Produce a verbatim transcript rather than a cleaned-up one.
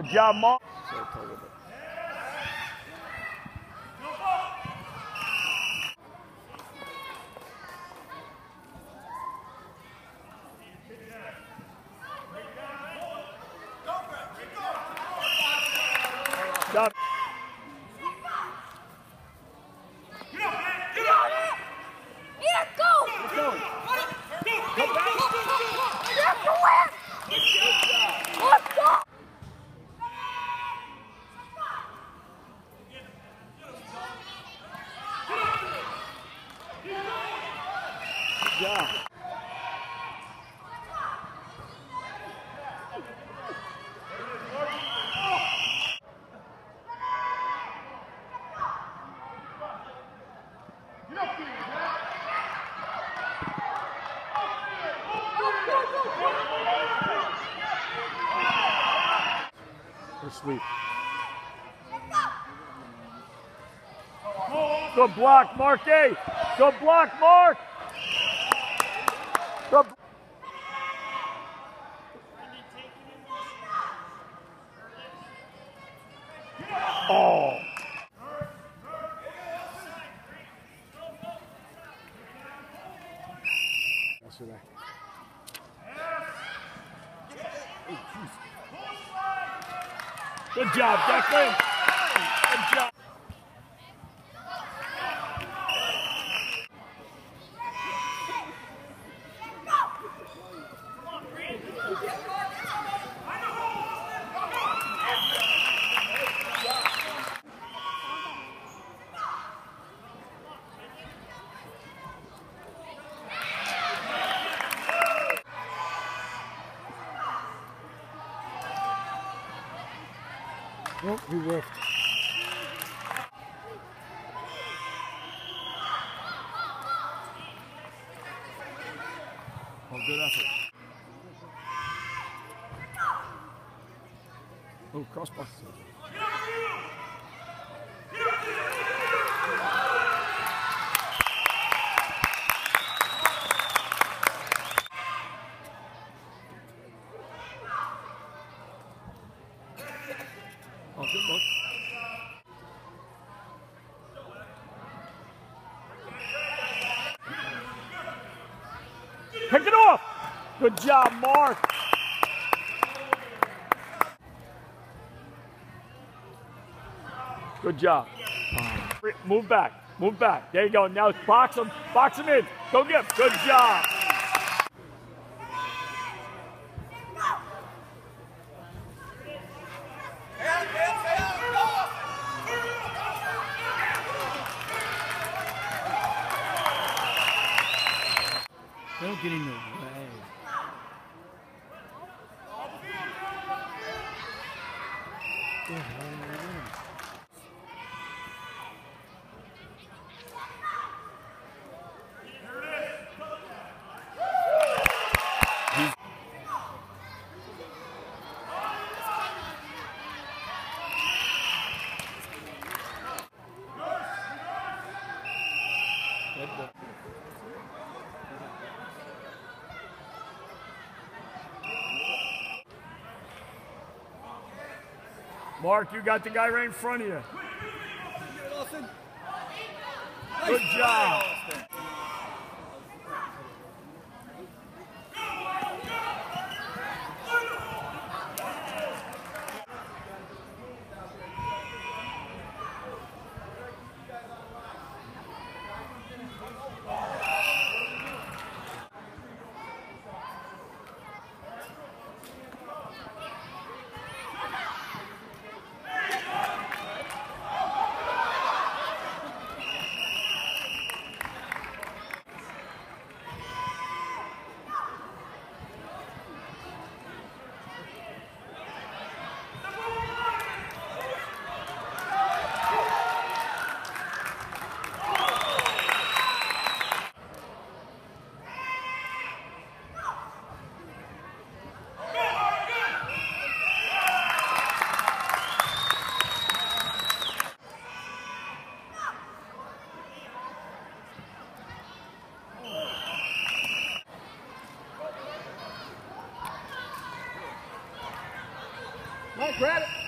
Good job, Mark. Stop. Yeah. Good sweep. Good block, Mark A. Good block, Mark. Good. Oh. That's what I. Good job, Declan. Good job. Oh, he whiffed. Oh, good effort. Oh, crossbar. Oh, good look. Pick it off. Good job, Mark. Good job. Move back. Move back. There you go. Now box him. Box him in. Go get him. Good job. Don't get in the way. Good. Mark, you got the guy right in front of you. Good job. Grab it.